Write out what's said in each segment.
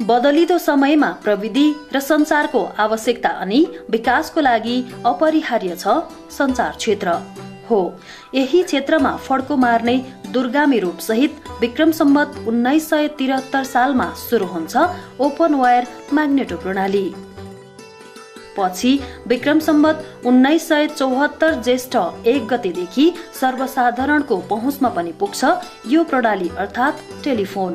बदलिदो समयमा प्रविधि र सञ्चारको आवश्यकता अनि विकासको लागि अपरिहार्य छ सञ्चार क्षेत्र हो। यही क्षेत्रमा फड्को मार्ने दूरगामी रूप सहित विक्रम सम्वत 1973 सालमा सुरु हुन्छ ओपन वायर म्याग्नेटो प्रणाली। पछि विक्रम सम्वत 1974 ज्येष्ठ 1 गतेदेखि सर्वसाधारणको पहुँचमा पनि पुग्छ यो प्रणाली अर्थात् टेलिफोन।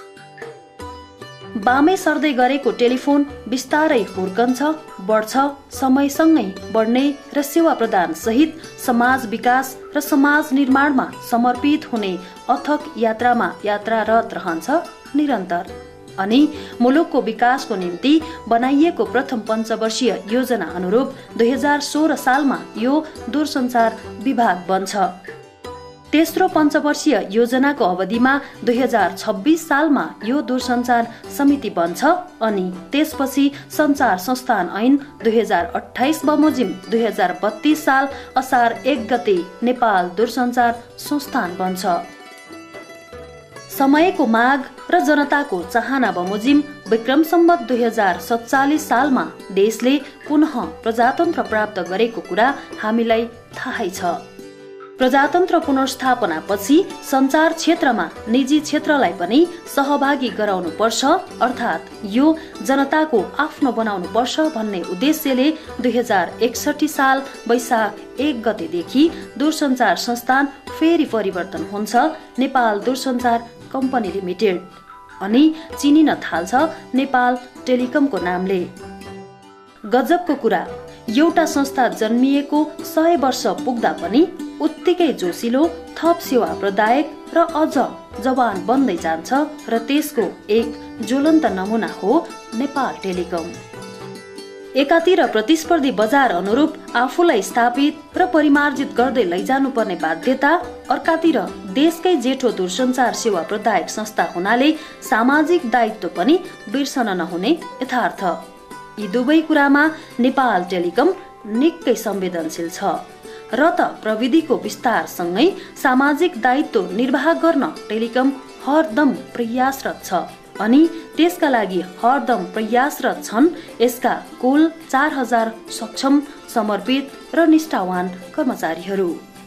बामे सर्दै गरेको टेलिफोन बिस्तारै हुर्कन्छ, बढ्छ, समयसँगै बढ्ने र सेवा प्रदान सहित समाज विकास र समाज निर्माणमा समर्पित हुने अथक यात्रामा यात्रारत रहन्छ निरन्तर। अनि मुलुकको विकासको निम्ति बनाइएको प्रथम पञ्चवर्षीय योजना अनुरूप 2016 सालमा यो दूरसञ्चार विभाग बन्छ। तेस्रो पञ्चवर्षीय योजनाको अवधिमा 2026 सालमा यो दूरसञ्चार समिति बन्छ अनि त्यसपछि सञ्चार संस्थान ऐन 2028 बमोजिम 2032 साल असार 1 गते नेपाल दूरसञ्चार संस्थान बन्छ। समयको माग र जनताको चाहना बमोजिम विक्रम सम्वत 2047 सालमा देशले पुनः प्रजातन्त्र प्राप्त गरेको कुरा हामीलाई थाहै छ। प्रजातन्त्र पुनर्स्थापनापछि सञ्चार क्षेत्रमा निजी क्षेत्रलाई पनि सहभागी गराउनु पर्छ अर्थात् यो जनताको आफ्नो बनाउनु पर्छ भन्ने उद्देश्यले 2061 साल वैशाख 1 गतेदेखि दूरसञ्चार संस्थान फेरि परिवर्तन हुन्छ नेपाल दूरसञ्चार कम्पनी लिमिटेड अनि चिनिन थाल्छ नेपाल टेलिकमको नामले। गजबको कुरा, एउटा संस्था जन्मिएको 100 वर्ष पुग्दा पनि उत्तिकै जोसिलो, थप सेवा प्रदायक र अझ जवान बन्दै जान्छ र त्यसको एक ज्वलन्त नमुना हो नेपाल टेलिकम। एकातिर प्रतिस्पर्धी बजार अनुरूप आफूलाई स्थापित र परिमार्जित गर्दै लैजानुपर्ने बाध्यता, अर्कातिर देशकै जेठो दूरसञ्चार सेवा प्रदायक संस्था हुनाले सामाजिक दायित्व पनि बिर्सन नहुने यथार्थ। यी दुवै कुरामा नेपाल टेलिकम निकै संवेदनशील छ र त प्रविधिको विस्तारसँगै सामाजिक दायित्व निर्वाह गर्न टेलिकम हरदम प्रयासरत छ अनि त्यसका लागि हरदम प्रयासरत छन् यसका कुल 4000 सक्षम, समर्पित र निष्ठावान कर्मचारीहरू।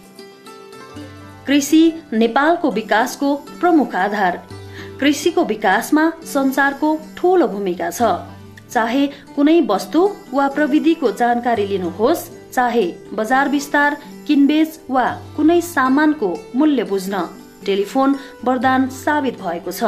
कृषि नेपालको विकासको प्रमुख आधार। कृषिको विकासमा सञ्चारको ठूलो भूमिका छ। चाहे कुनै वस्तु वा प्रविधिको जानकारी लिनुहोस्, चाहे बजार विस्तार, किनबेच वा कुनै सामानको मूल्य बुझ्न टेलिफोन वरदान साबित भएको छ।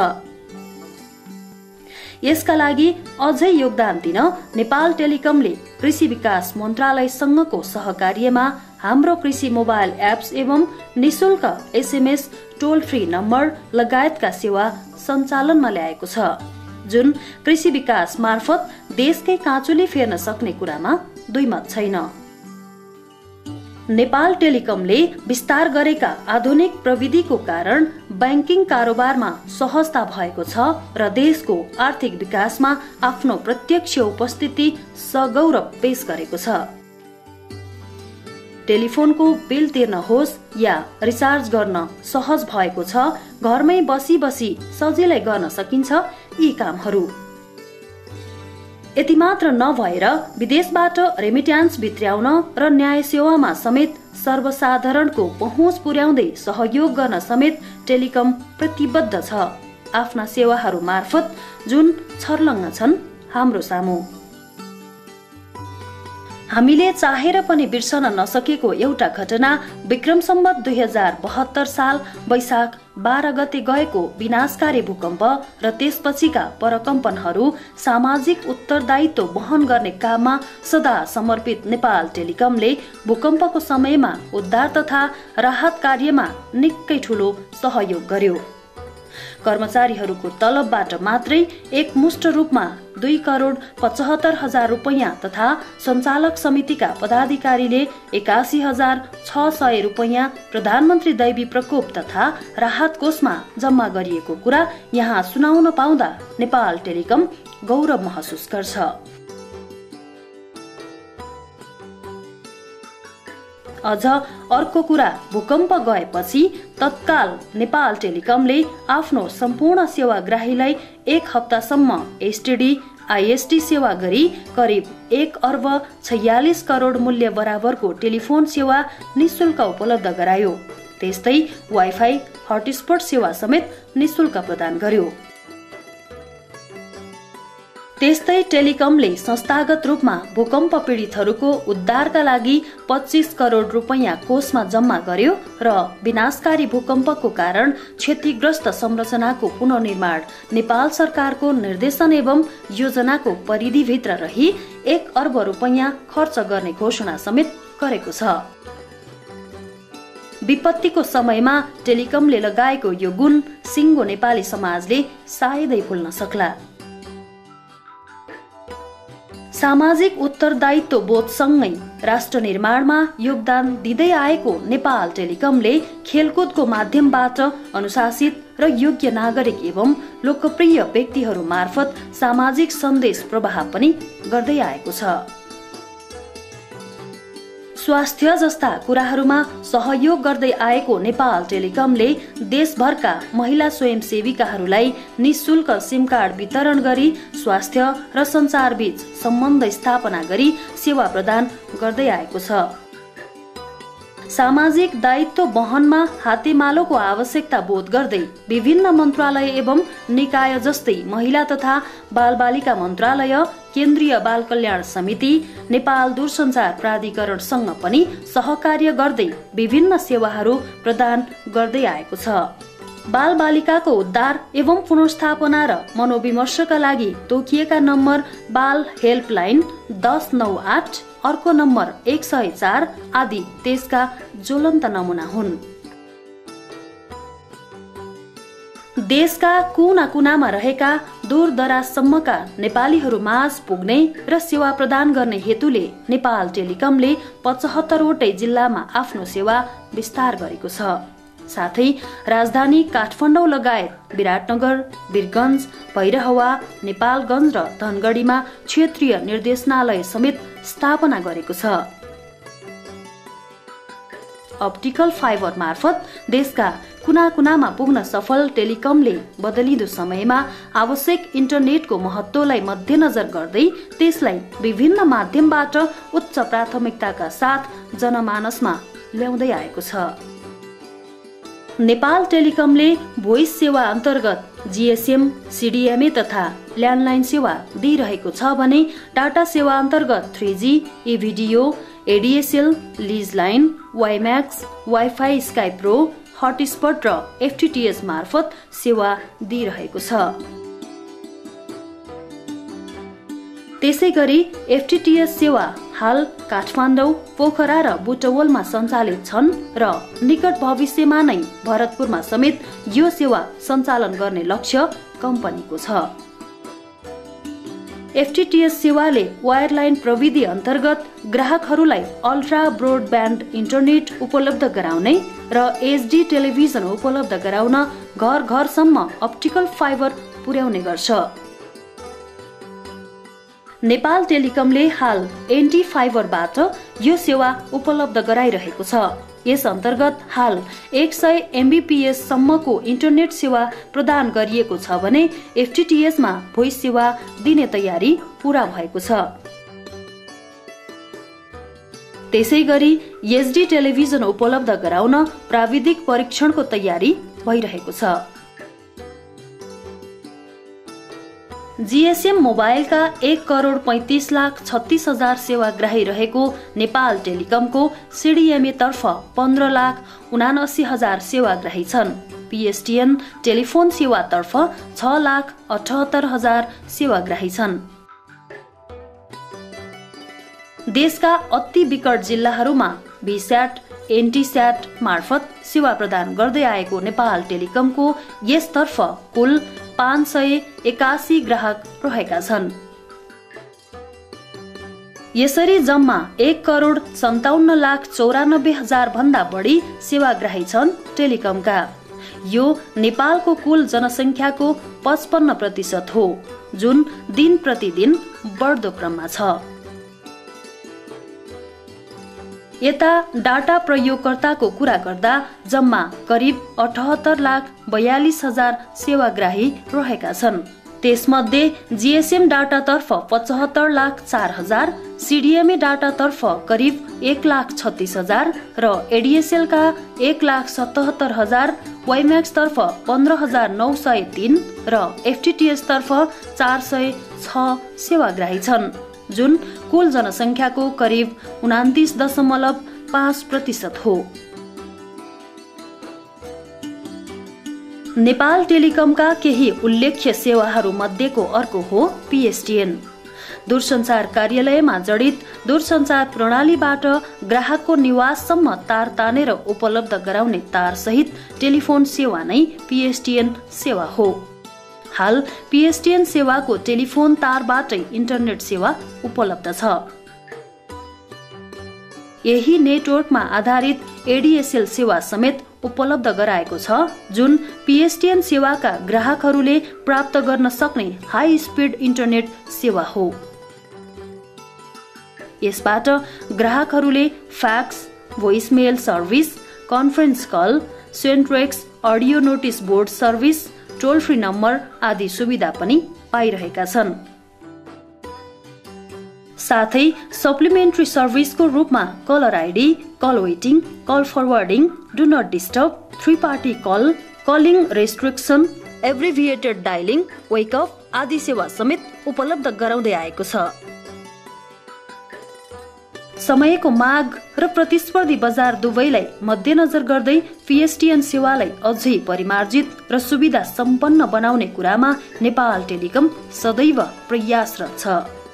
यसका लागि अझै योगदान दिन नेपाल टेलिकमले कृषि विकास मन्त्रालयसँगको सहकार्यमा हाम्रो कृषि मोबाइल एप्स एवं निशुल्क SMS टोल फ्री नम्बर लगायतका सेवा सञ्चालनमा ल्याएको छ जुन कृषि विकास मार्फत देशकै काँचुली फेर्न सक्ने कुरामा दुई मत छैन। नेपाल टेलिकमले विस्तार गरेका आधुनिक प्रविधिको कारण बैंकिङ कारोबारमा सहजता भएको छ र देशको आर्थिक विकासमा आफ्नो प्रत्यक्ष उपस्थिति सगौरव पेश गरेको छ। टेलिफोनको बिल तिर्न होस् या रिचार्ज गर्न सहज भएको छ। घरमै बसी बसी सजिलै गर्न सकिन्छ यी कामहरू। यति मात्र नभएर विदेशबाट रेमिट्यान्स भित्र्याउन र न्याय सेवामा समेत सर्वसाधारणको पहुँच पुर्याउँदै सहयोग गर्न समेत टेलिकम प्रतिबद्ध छ आफ्ना सेवाहरू मार्फत जुन छर्लङ्ग छन् हाम्रो सामु। हामीले चाहेर पनि बिर्सन नसकेको एउटा घटना विक्रम सम्वत 2072 साल वैशाख 12 गते गएको विनाशकारी भूकम्प र त्यसपछिका परकम्पनहरू सामाजिक उत्तरदायित्व वहन गर्ने काममा सदा समर्पित नेपाल टेलिकमले भूकम्पको समयमा उद्धार तथा राहत कार्यमा निकै ठूलो सहयोग गर्यो। कर्मचारीहरूको तलबबाट मात्रै एकमुष्ट रूपमा 2,75,00,000 रुपैयाँ तथा सञ्चालक समितिका पदाधिकारीले 81,600 रुपैयाँ प्रधानमन्त्री दैवी प्रकोप तथा राहत कोषमा जम्मा गरिएको कुरा यहाँ सुनाउन पाउँदा नेपाल टेलिकम गौरव महसुस गर्छ। अझ अर्को कुरा, भूकम्प गएपछि तत्काल नेपाल टेलिकमले आफ्नो सम्पूर्ण सेवाग्राहीलाई 1 हप्तासम्म एसटिडी आईएसटी सेवा गरी करिब 1 अर्ब 46 करोड मूल्य बराबरको टेलिफोन सेवा निशुल्क उपलब्ध गरायो। त्यस्तै वाइफाई हटस्पट सेवा समेत निशुल्क प्रदान गर्यो। त्यस्तै टेलिकमले संस्थागत रूपमा भूकम्प पीडितहरूको उद्धारका लागि 25 करोड रुपैयाँ कोषमा जम्मा गर्यो र विनाशकारी भूकम्पको कारण क्षतिग्रस्त संरचनाको पुनर्निर्माण नेपाल सरकारको निर्देशन एवं योजनाको परिधिभित्र रही 1 अर्ब रुपैयाँ खर्च गर्ने घोषणा समेत गरेको छ। विपत्तिको समयमा टेलिकमले लगाएको यो गुण सिङ्गो नेपाली समाजले सायदै भुल्न सक्ला। सामाजिक उत्तरदायित्व बोधसँगै राष्ट्र निर्माणमा योगदान दिँदै आएको नेपाल टेलिकमले खेलकुदको माध्यमबाट अनुशासित र योग्य नागरिक एवं लोकप्रिय व्यक्तिहरू मार्फत सामाजिक सन्देश प्रवाह पनि गर्दै आएको छ। स्वास्थ्य जस्ता कुराहरूमा सहयोग गर्दै आएको नेपाल टेलिकमले देशभरका महिला स्वयंसेविकाहरूलाई निशुल्क सिम कार्ड वितरण गरी स्वास्थ्य र सञ्चारबीच सम्बन्ध स्थापना गरी सेवा प्रदान गर्दै आएको छ। सामाजिक दायित्व वहनमा हातेमालोको आवश्यकता बोध गर्दै विभिन्न मन्त्रालय एवं निकाय जस्तै महिला तथा बालबालिका मन्त्रालय, केन्द्रीय बाल कल्याण समिति, नेपाल दूरसञ्चार प्राधिकरणसँग पनि सहकार्य गर्दै विभिन्न सेवाहरू प्रदान गर्दै आएको छ। बाल बालिकाको उद्धार एवं पुनर्स्थापना र मनोविमर्शका लागि तोकिएका नम्बर बाल हेल्पलाइन 1098, अर्को नम्बर 104 आदि त्यसका ज्वलन्त नमुना हुन्। देशका कुना कुनामा रहेका दूर दराजसम्मका नेपालीहरू माझ पुग्ने र सेवा प्रदान गर्ने हेतुले नेपाल टेलिकमले 75 वटै जिल्लामा आफ्नो सेवा विस्तार गरेको छ। साथै राजधानी काठमाडौँ लगायत विराटनगर, वीरगञ्ज, भैरहवा, नेपालगञ्ज र धनगढीमा क्षेत्रीय निर्देशनालय समेत स्थापना गरेको छ। अप्टिकल फाइबर मार्फत देशका कुना कुनामा पुग्न सफल टेलिकमले बदलिदो समयमा आवश्यक इन्टरनेटको महत्वलाई मध्यनजर गर्दै त्यसलाई विभिन्न माध्यमबाट उच्च प्राथमिकताका साथ जनमानसमा ल्याउँदै आएको छ। नेपाल टेलिकमले भोइस सेवा अन्तर्गत जीएसएम, सीडीएमए तथा ल्यान्डलाइन सेवा दिइरहेको छ भने डाटा सेवा अन्तर्गत 3G, EVDO, ADSL, lease line, WiMAX, wifi sky pro, hotspot र एफटीटीएस मार्फत सेवा दिइरहेको छ। त्यसै गरी एफटीटीएस सेवा हाल काठमाडौँ, पोखरा र बुटवलमा सञ्चालित छन् र निकट भविष्यमा नै भरतपुरमा समेत यो सेवा सञ्चालन गर्ने लक्ष्य कम्पनीको छ। एफटीटीएस सेवाले वायरलाइन प्रविधि अन्तर्गत ग्राहकहरूलाई अल्ट्रा ब्रोडब्यान्ड इन्टरनेट उपलब्ध गराउने र एचडी टेलिभिजन उपलब्ध गराउन घर घरसम्म अप्टिकल फाइबर पुर्याउने गर्छ। नेपाल टेलिकमले हाल एनटी फाइबरबाट यो सेवा उपलब्ध गराइरहेको छ। यस अन्तर्गत हाल 100 MBPS सम्मको इन्टरनेट सेवा प्रदान गरिएको छ भने एफटीटीएसमा भोइस सेवा दिने तयारी पूरा भएको छ। त्यसै गरी एचडी टेलिभिजन उपलब्ध गराउन प्राविधिक परीक्षणको तयारी भइरहेको छ। जीएसएम मोबाइलका 1,35,36,000 सेवाग्राही रहेको नेपाल टेलिकमको सीडीएमए तर्फ 15,79,000 सेवाग्राही छन्। पीएसटीएन टेलिफोन सेवा तर्फ 6,78,000 सेवाग्राही छन्। देशका अति विकट जिल्लाहरूमा भिस्याट, एनटीस्याट मार्फत सेवा प्रदान गर्दै आएको नेपाल टेलिकमको यसतर्फ कुल 581 ग्राहक रहेका छन्। यसरी जम्मा 1,57,94,000 भन्दा बढी सेवाग्राही छन् टेलिकमका। यो नेपालको कुल जनसङ्ख्याको 55% हो, जुन दिन प्रतिदिन बढ्दो क्रममा छ। यता डाटा प्रयोगकर्ताको कुरा गर्दा जम्मा करिब 78,42,000 सेवाग्राही रहेका छन्। त्यसमध्ये जीएसएम डाटातर्फ 75,04,000, सीडीएमए डाटातर्फ करिब 1,36,000 र एडीएसएल का 1,77,000, वाइम्याक्स तर्फ 15,903 र एफटीटीएच तर्फ 406 सेवाग्राही छन्, जुन कुल जनसंख्याको करिब 29.5% हो। नेपाल टेलिकमका केही उल्लेख्य सेवाहरू मध्येको अर्को हो पीएसटीएन। दूरसञ्चार कार्यालयमा जडित दूरसञ्चार प्रणालीबाट ग्राहकको निवाससम्म तार तानेर उपलब्ध गराउने तार सहित टेलिफोन सेवा नै पीएसटीएन सेवा हो। हाल पीएसटीएन सेवाको टेलिफोन तारबाटै इन्टरनेट सेवा उपलब्ध छ। यही नेटवर्कमा आधारित एडीएसएल सेवा समेत उपलब्ध गराएको छ, जुन पीएसटीएन सेवाका ग्राहकहरूले प्राप्त गर्न सक्ने हाई स्पिड इन्टरनेट सेवा हो। यसबाट ग्राहकहरूले fax, voicemail service, conference call, Centrex audio notice board service, toll free number आदि सुविधा पनि पाइरहेका छन्। साथै सप्लिमेन्ट्री सर्भिसको रूपमा caller ID, call waiting, call forwarding, do not disturb, 3 party call, calling restriction, abbreviated dialing, wake up आदि सेवा समेत उपलब्ध गराउँदै आएको छ। समयको माग र प्रतिस्पर्धी बजार दुवैलाई मध्यनजर गर्दै पीएसटीएन सेवालाई अझै परिमार्जित र सुविधा सम्पन्न बनाउने कुरामा नेपाल टेलिकम सदैव प्रयासरत छ।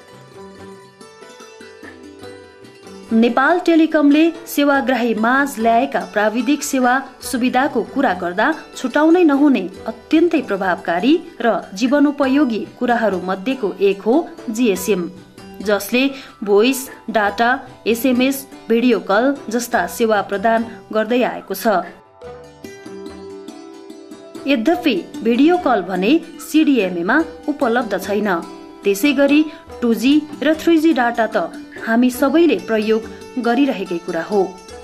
नेपाल टेलिकमले सेवाग्राही माझ ल्याएका प्राविधिक सेवा सुविधाको कुरा गर्दा छुटाउनै नहुने अत्यन्तै प्रभावकारी र जीवनोपयोगी कुराहरू मध्येको एक हो जीएसएम, जसले voice, data, SMS, video call जस्ता सेवा प्रदान गर्दै आएको छ। यद्यपि भिडियो कल भने सीडीएमएमा उपलब्ध छैन। त्यसैगरी 2G र 3G डाटा त हामी सबैले प्रयोग गरिरहेकै कुरा हो।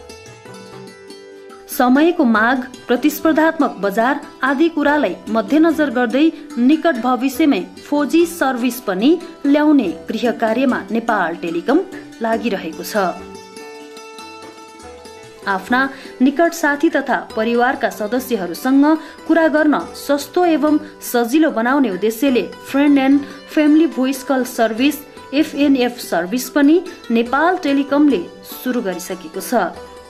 समयको माग, प्रतिस्पर्धात्मक बजार आदि कुरालाई मध्यनजर गर्दै निकट भविष्यमै 4G सर्भिस पनि ल्याउने गृह कार्यमा नेपाल टेलिकम लागिरहेको छ। आफ्ना निकट साथी तथा परिवारका सदस्यहरूसँग कुरा गर्न सस्तो एवं सजिलो बनाउने उद्देश्यले friend and family voice call service FNF service पनि नेपाल टेलिकमले सुरु गरिसकेको छ।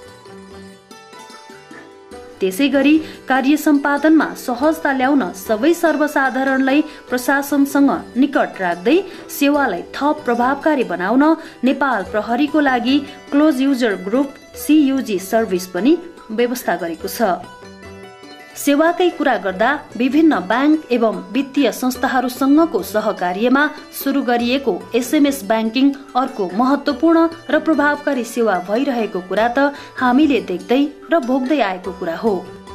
त्यसैगरी कार्य सम्पादनमा सहजता ल्याउन सबै सर्वसाधारणलाई प्रशासनसँग निकट राख्दै सेवालाई थप प्रभावकारी बनाउन नेपाल प्रहरीको लागि close user group CUG service पनि व्यवस्था गरेको छ। सेवाकै कुरा गर्दा विभिन्न ब्याङ्क एवं वित्तीय संस्थाहरूसँगको सहकार्यमा सुरु गरिएको SMS ब्याङ्किङ अर्को महत्त्वपूर्ण र प्रभावकारी सेवा भइरहेको कुरा त हामीले देख्दै र भोग्दै आएको कुरा हो।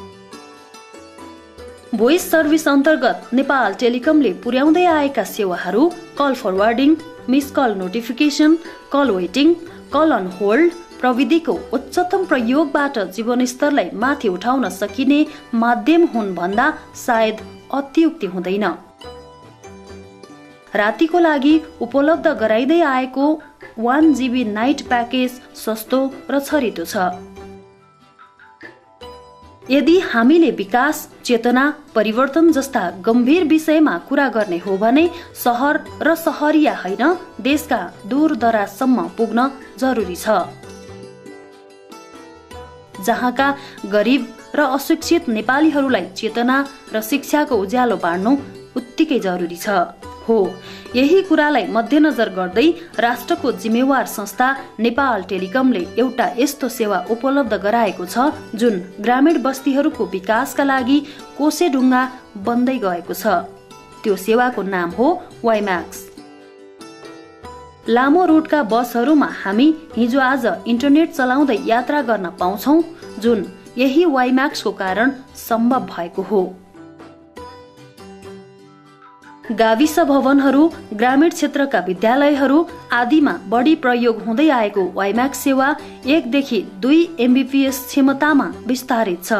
भोइस सर्भिस अन्तर्गत नेपाल टेलिकमले पुर्याउँदै आएका सेवाहरू call forwarding, miss call notification, call waiting, call on hold प्रविधिको उच्चतम प्रयोगबाट जीवनस्तरलाई माथि उठाउन सकिने माध्यम हुन् भन्दा सायद अत्युक्ति हुँदैन। रातिको लागि उपलब्ध गराइँदै आएको 1 GB नाइट प्याकेज सस्तो र छरितो छ। यदि हामीले विकास, चेतना, परिवर्तन जस्ता गम्भीर विषयमा कुरा गर्ने हो भने सहर र सहरिया होइन, देशका दूरदराजसम्म पुग्न जरुरी छ। जहाँका गरिब र अशिक्षित नेपालीहरूलाई चेतना र शिक्षाको उज्यालो बाँड्नु उत्तिकै जरुरी छ। हो, यही कुरालाई मध्यनजर गर्दै राष्ट्रको जिम्मेवार संस्था नेपाल टेलिकमले एउटा यस्तो सेवा उपलब्ध गराएको छ जुन ग्रामीण बस्तीहरूको विकासका लागि कोसेढुङ्गा बन्दै गएको छ। त्यो सेवाको नाम हो वाइम्याक्स। लामो रुटका बसहरूमा हामी हिजो आज इन्टरनेट चलाउँदै यात्रा गर्न पाउँछौं, जुन यही वाइम्याक्सको कारण सम्भव भएको हो। गाविस भवनहरू, ग्रामीण क्षेत्रका विद्यालयहरू आदिमा बढी प्रयोग हुँदै आएको वाइम्याक्स सेवा 1 देखि 2 MBPS क्षमतामा विस्तारित छ।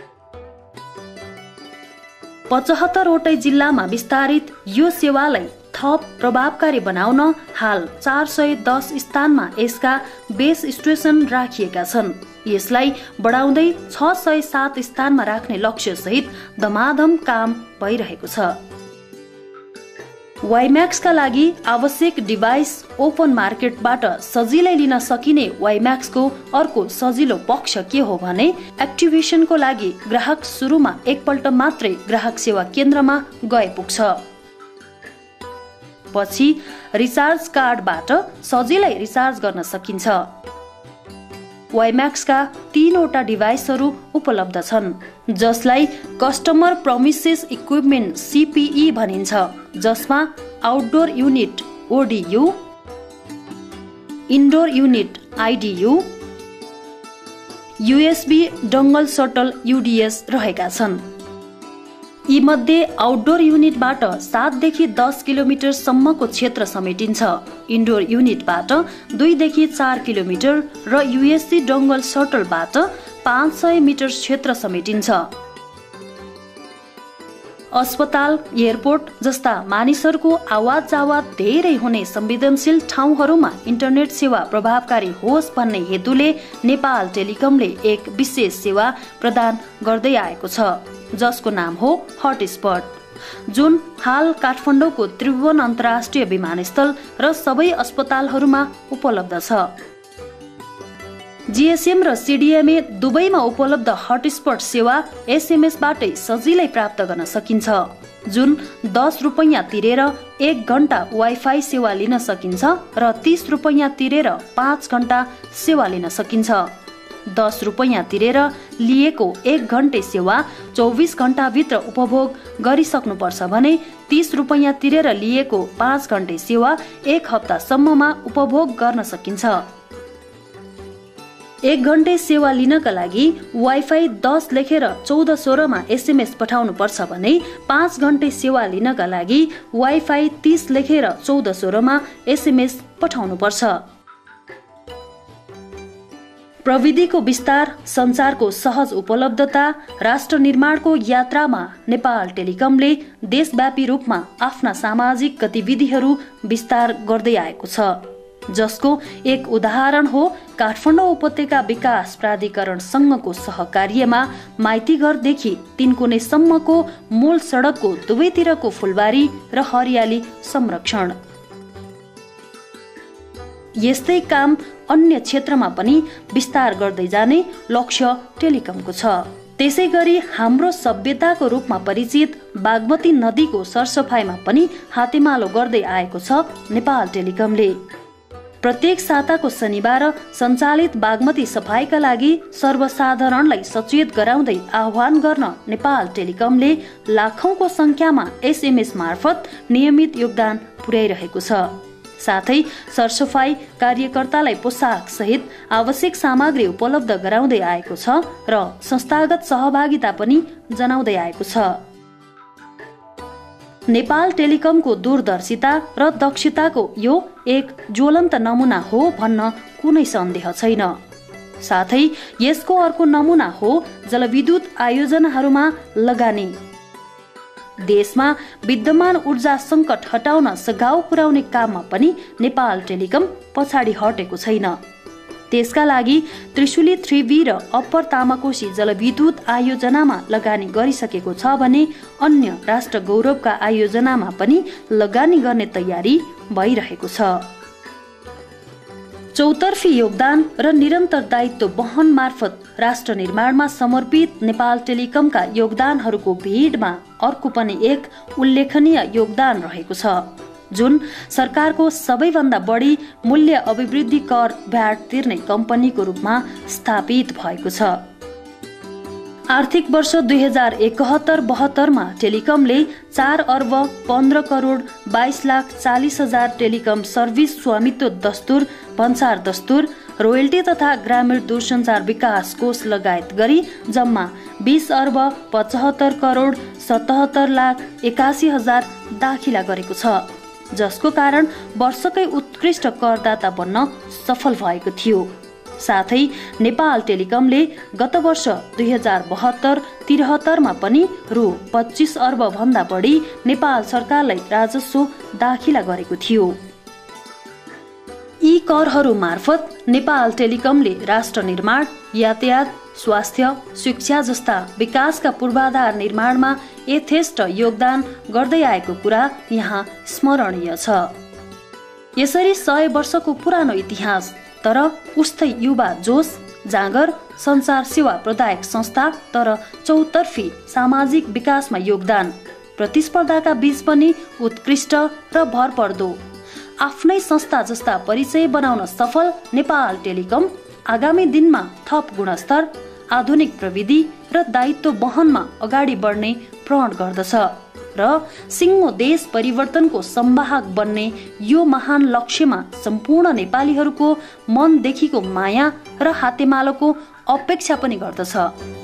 75 वटै जिल्लामा विस्तारित यो सेवालाई थप प्रभावकारी बनाउन हाल 410 स्थानमा यसका बेस स्टेशन राखिएका छन्। यसलाई बढाउँदै 607 स्थानमा राख्ने लक्ष्य सहित धमाधम काम भइरहेको छ। वाइम्याक्सका लागि आवश्यक डिभाइस ओपन मार्केटबाट सजिलै लिन सकिने वाइम्याक्सको अर्को सजिलो पक्ष के हो भने एक्टिभेसनको लागि ग्राहक सुरुमा एकपल्ट मात्रै ग्राहक सेवा केन्द्रमा गए पुग्छ। पछि रिचार्ज कार्डबाट सजिलै रिचार्ज गर्न सकिन्छ। वाइम्याक्सका 3 वटा डिभाइसहरू उपलब्ध छन्, जसलाई कस्टमर प्रोमिसेस इक्विपमेन्ट CPE भनिन्छ, जसमा outdoor unit ODU, indoor unit IDU, USB dongle shuttle UDS रहेका छन्। यी मध्ये आउटडोर युनिटबाट 7 देखि 10 किलोमिटर सम्मको क्षेत्र समेटिन्छ। इन्डोर युनिटबाट 2 देखि 4 किलोमिटर र USB डङ्गल सटलबाट 500 मिटर क्षेत्र समेटिन्छ। अस्पताल, एयरपोर्ट जस्ता मानिसहरूको आवाज जावाज धेरै हुने संवेदनशील ठाउँहरूमा इन्टरनेट सेवा प्रभावकारी होस् भन्ने हेतुले नेपाल टेलिकमले एक विशेष सेवा प्रदान गर्दै आएको छ, जसको नाम हो हटस्पट, जुन हाल काठमाडौँको त्रिभुवन अन्तर्राष्ट्रिय विमानस्थल र सबै अस्पतालहरूमा उपलब्ध छ। GSM र CDMA दुवैमा उपलब्ध हटस्पट सेवा SMS बाटै सजिलै प्राप्त गर्न सकिन्छ, जुन 10 रुपैयाँ तिरेर 1 घण्टा वाइफाई सेवा लिन सकिन्छ र 30 रुपैयाँ तिरेर 5 घण्टा सेवा लिन सकिन्छ। 10 रुपैयाँ तिरेर लिएको 1 घण्टे सेवा 24 घण्टाभित्र उपभोग गरिसक्नुपर्छ भने 30 रुपैयाँ तिरेर लिएको 5 घण्टे सेवा 1 हप्तासम्ममा उपभोग गर्न सकिन्छ। 1 घण्टे सेवा लिनका लागि वाइफाई 10 लेखेर 1416 मा SMS पठाउनु पर्छ भने 5 घण्टे सेवा लिनका लागि वाइफाई 30 लेखेर 1416 मा SMS पठाउनु पर्छ। प्रविधिको विस्तार, संचारको सहज उपलब्धता, राष्ट्र निर्माणको यात्रामा नेपाल टेलिकमले देशव्यापी रूपमा आफ्ना सामाजिक गतिविधिहरू विस्तार गर्दै आएको छ, जसको एक उदाहरण हो काठमाडौँ उपत्यका विकास प्राधिकरणसँगको सहकार्यमा माइतीघरदेखि तीनकुनेसम्मको मूल सडकको दुवैतिरको फुलबारी र हरियाली संरक्षण। यस्तै काम अन्य क्षेत्रमा पनि विस्तार गर्दै जाने लक्ष्य टेलिकमको छ। त्यसै गरी हाम्रो सभ्यताको रूपमा परिचित बागमती नदीको सरसफाइमा पनि हातेमालो गर्दै आएको छ नेपाल टेलिकमले। प्रत्येक साताको शनिबार सञ्चालित बागमती सफाइका लागि सर्वसाधारणलाई सचेत गराउँदै आह्वान गर्न नेपाल टेलिकमले लाखौंको संख्यामा SMS मार्फत नियमित योगदान पुर्याइरहेको छ। साथै सरसफाई कार्यकर्तालाई पोसाक सहित आवश्यक सामग्री उपलब्ध गराउँदै आएको छ र संस्थागत सहभागिता पनि जनाउँदै आएको छ। नेपाल टेलिकमको दूरदर्शिता र दक्षताको यो एक ज्वलन्त नमुना हो भन्न कुनै सन्देह छैन। साथै यसको अर्को नमुना हो जलविद्युत आयोजनाहरूमा लगानी। देशमा विद्यमान ऊर्जा संकट हटाउन सघाउ पुर्याउने काममा पनि नेपाल टेलिकम पछाडि हटेको छैन। त्यसका लागि त्रिशुली 3B र अप्पर तामाकोशी जलविद्युत आयोजनामा लगानी गरिसकेको छ भने अन्य राष्ट्र गौरवका आयोजनामा पनि लगानी गर्ने तयारी भइरहेको छ। चौतर्फी योगदान र निरन्तर दायित्व वहन मार्फत राष्ट्र निर्माणमा समर्पित नेपाल टेलिकमका योगदानहरूको भीडमा अर्को पनि एक उल्लेखनीय योगदान रहेको छ, जुन सरकारको सबैभन्दा बढी मूल्य अभिवृद्धि कर भ्याट तिर्ने कम्पनीको रूपमा स्थापित भएको छ। आर्थिक वर्ष 2071-72 मा टेलिकमले 4 अर्ब 15 करोड 22 लाख 40 हजार टेलिकम सर्भिस स्वामित्व दस्तुर भन्सार दस्तुर रोयल्टी तथा ग्रामीण दूरसञ्चार विकास कोष लगायत गरी जम्मा 20 अर्ब 75 करोड 77 लाख 81 हजार दाखिला गरेको छ, जसको कारण वर्षकै उत्कृष्ट करदाता बन्न सफल भएको थियो। साथै नेपाल टेलिकमले गत वर्ष 2072-73 मा पनि रु 25 अर्ब भन्दा बढी नेपाल सरकारलाई राजस्व दाखिला गरेको थियो। यी करहरू मार्फत नेपाल टेलिकमले राष्ट्र निर्माण, यातायात, स्वास्थ्य, शिक्षा जस्ता विकासका पूर्वाधार निर्माणमा यथेष्ट योगदान गर्दै आएको कुरा यहाँ स्मरणीय छ। यसरी 100 वर्षको पुरानो इतिहास तर उस्तै युवा जोश, जाँगर, संचार सेवा प्रदायक संस्था तर चौतर्फी सामाजिक विकासमा योगदान, प्रतिस्पर्धाका बीच पनि उत्कृष्ट र भरपर्दो आफ्नै संस्था जस्ता परिचय बनाउन सफल नेपाल टेलिकम आगामी दिनमा थप गुणस्तर, आधुनिक प्रविधि र दायित्व वहनमा अगाडि बढ्ने प्रण गर्दछ र सिङ्गो देश परिवर्तनको संवाहक बन्ने यो महान लक्ष्यमा सम्पूर्ण नेपालीहरूको मनदेखिको माया र हातेमालोको अपेक्षा पनि गर्दछ।